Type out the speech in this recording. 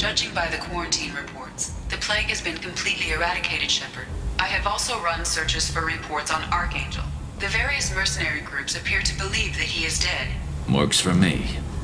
Judging by the quarantine reports, the plague has been completely eradicated, Shepard. I have also run searches for reports on Archangel. The various mercenary groups appear to believe that he is dead. Works for me.